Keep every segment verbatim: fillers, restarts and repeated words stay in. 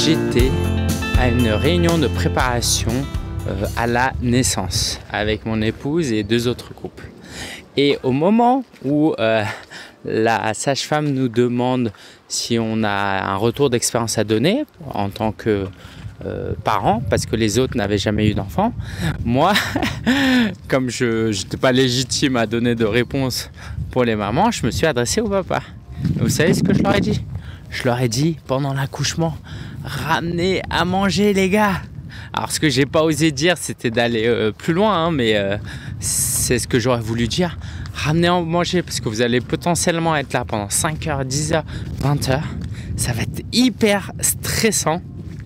j'étais à une réunion de préparation euh, à la naissance avec mon épouse et deux autres couples. Et au moment où euh, la sage-femme nous demande si on a un retour d'expérience à donner en tant que euh, parent, parce que les autres n'avaient jamais eu d'enfant, moi, comme je n'étais pas légitime à donner de réponse pour les mamans, je me suis adressé au papa. Et vous savez ce que je leur ai dit? Je leur ai dit pendant l'accouchement, ramenez à manger les gars. Alors ce que j'ai pas osé dire, c'était d'aller euh, plus loin, hein, mais euh, c'est ce que j'aurais voulu dire. Ramenez à manger parce que vous allez potentiellement être là pendant cinq heures, dix heures, vingt heures. Ça va être hyper stressant.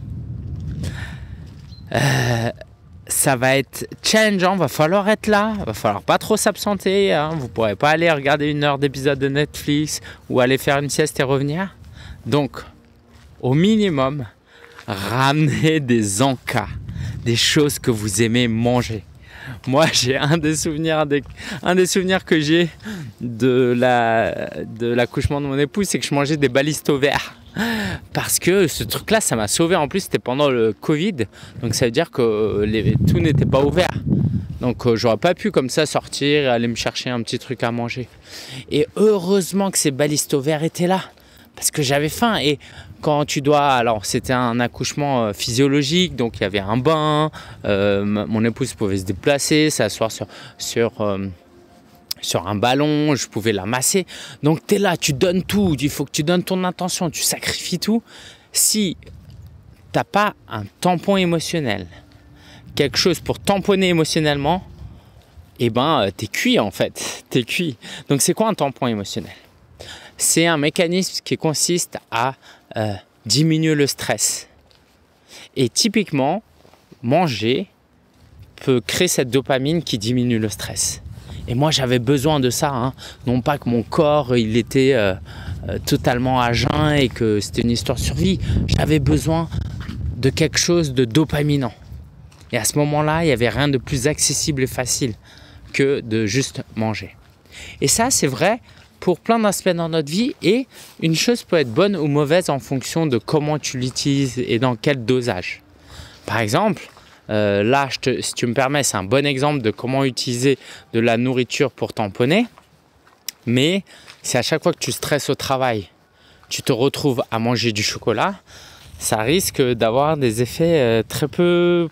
Euh, ça va être challengeant, va falloir être là, va falloir pas trop s'absenter. Hein. Vous pourrez pas aller regarder une heure d'épisode de Netflix ou aller faire une sieste et revenir. Donc, au minimum, ramenez des encas, des choses que vous aimez manger. Moi, j'ai un des souvenirs, des, un des souvenirs que j'ai de, la, de l'accouchement de mon épouse, c'est que je mangeais des balistos verts. Parce que ce truc-là, ça m'a sauvé. En plus, c'était pendant le Covid, donc ça veut dire que les, tout n'était pas ouvert. Donc, euh, j'aurais pas pu comme ça sortir et aller me chercher un petit truc à manger. Et heureusement que ces balistos verts étaient là. Parce que j'avais faim et quand tu dois, alors c'était un accouchement euh, physiologique, donc il y avait un bain, euh, mon épouse pouvait se déplacer, s'asseoir sur, sur, euh, sur un ballon, je pouvais la masser. Donc tu es là, tu donnes tout, il faut que tu donnes ton intention, tu sacrifies tout. Si tu n'as pas un tampon émotionnel, quelque chose pour tamponner émotionnellement, eh ben euh, tu es cuit en fait, tu es cuit. Donc c'est quoi un tampon émotionnel ? C'est un mécanisme qui consiste à euh, diminuer le stress. Et typiquement, manger peut créer cette dopamine qui diminue le stress. Et moi, j'avais besoin de ça. Hein. Non pas que mon corps il était euh, euh, totalement à jeun et que c'était une histoire de survie. J'avais besoin de quelque chose de dopaminant. Et à ce moment-là, il n'y avait rien de plus accessible et facile que de juste manger. Et ça, c'est vrai pour plein d'aspects dans notre vie, et une chose peut être bonne ou mauvaise en fonction de comment tu l'utilises et dans quel dosage. Par exemple, euh, là, je te, si tu me permets, c'est un bon exemple de comment utiliser de la nourriture pour tamponner, mais si à chaque fois que tu stresses au travail, tu te retrouves à manger du chocolat, ça risque d'avoir des effets euh, très peu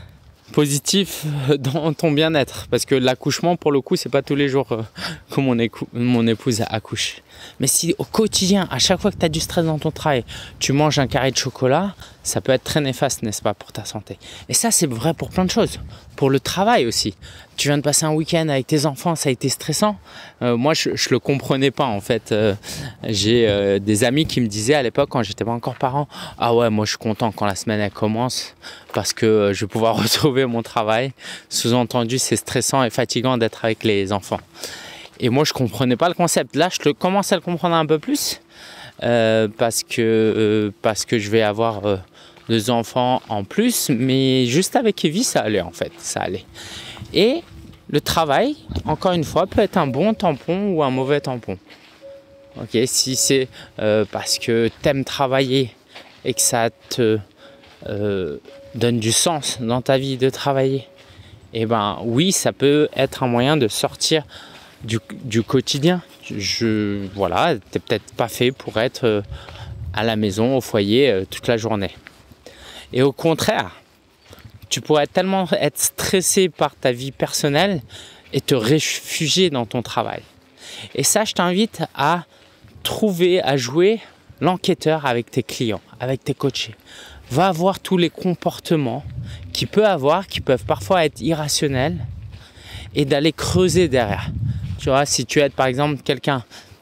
positif dans ton bien-être, parce que l'accouchement pour le coup c'est pas tous les jours euh, que mon, écou- mon épouse accouche. Mais si au quotidien, à chaque fois que tu as du stress dans ton travail, tu manges un carré de chocolat, ça peut être très néfaste, n'est-ce pas, pour ta santé. Et ça c'est vrai pour plein de choses, pour le travail aussi. Tu viens de passer un week-end avec tes enfants, ça a été stressant. Euh, moi je, je le comprenais pas en fait. Euh, j'ai euh, des amis qui me disaient à l'époque quand j'étais pas encore parent, ah ouais moi je suis content quand la semaine elle commence parce que euh, je vais pouvoir retrouver mon travail. Sous-entendu c'est stressant et fatigant d'être avec les enfants. Et moi je comprenais pas le concept. Là je le, commence à le comprendre un peu plus euh, parce que euh, parce que je vais avoir euh, deux enfants en plus, mais juste avec Evie ça allait en fait, ça allait. Et le travail, encore une fois, peut être un bon tampon ou un mauvais tampon. Okay, si c'est euh, parce que tu aimes travailler et que ça te euh, donne du sens dans ta vie de travailler, eh ben oui, ça peut être un moyen de sortir du, du quotidien. Je, voilà, tu n'es peut-être pas fait pour être euh, à la maison, au foyer, euh, toute la journée. Et au contraire, tu pourrais tellement être stressé par ta vie personnelle et te réfugier dans ton travail. Et ça, je t'invite à trouver, à jouer l'enquêteur avec tes clients, avec tes coachés. Va voir tous les comportements qu'il peut avoir, qui peuvent parfois être irrationnels, et d'aller creuser derrière. Tu vois, si tu aides par exemple quelqu'un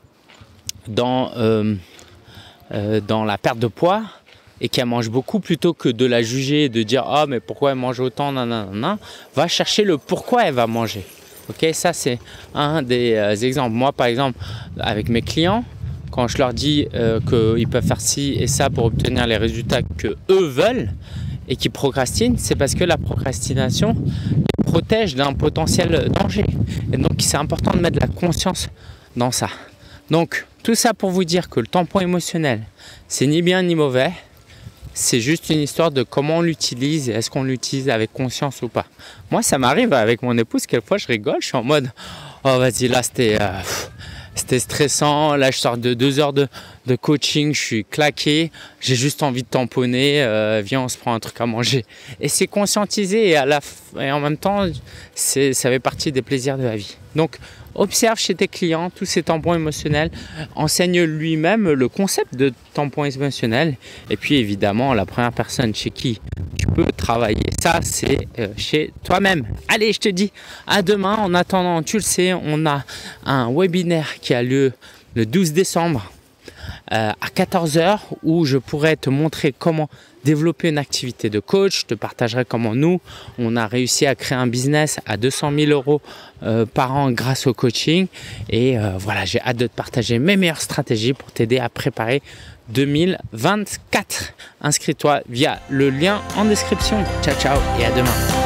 dans, euh, euh, dans la perte de poids, et qu'elle mange beaucoup plutôt que de la juger et de dire « Ah, oh, mais pourquoi elle mange autant ?» nanana, va chercher le pourquoi elle va manger. Ok, ça, c'est un des euh, exemples. Moi, par exemple, avec mes clients, quand je leur dis euh, qu'ils peuvent faire ci et ça pour obtenir les résultats qu'eux veulent et qu'ils procrastinent, c'est parce que la procrastination les protège d'un potentiel danger. Et donc, c'est important de mettre de la conscience dans ça. Donc, tout ça pour vous dire que le tampon émotionnel, c'est ni bien ni mauvais. c'est juste une histoire de comment on l'utilise et est-ce qu'on l'utilise avec conscience ou pas. Moi, ça m'arrive avec mon épouse, quelquefois je rigole, je suis en mode « Oh vas-y, là c'était euh, c'était stressant, là je sors de deux heures de, de coaching, je suis claqué, j'ai juste envie de tamponner, euh, viens on se prend un truc à manger. » Et c'est conscientisé et, à la f... et en même temps, c'est, ça fait partie des plaisirs de la vie. Donc, observe chez tes clients tous ces tampons émotionnels, enseigne lui-même le concept de tampon émotionnel et puis évidemment la première personne chez qui tu peux travailler ça c'est euh, chez toi-même. Allez, je te dis à demain. En attendant, tu le sais, on a un webinaire qui a lieu le douze décembre euh, à quatorze heures où je pourrais te montrer comment développer une activité de coach. Je te partagerai comment nous, on a réussi à créer un business à deux cent mille euros euh, par an grâce au coaching. Et euh, voilà, j'ai hâte de te partager mes meilleures stratégies pour t'aider à préparer deux mille vingt-quatre. Inscris-toi via le lien en description. Ciao, ciao et à demain.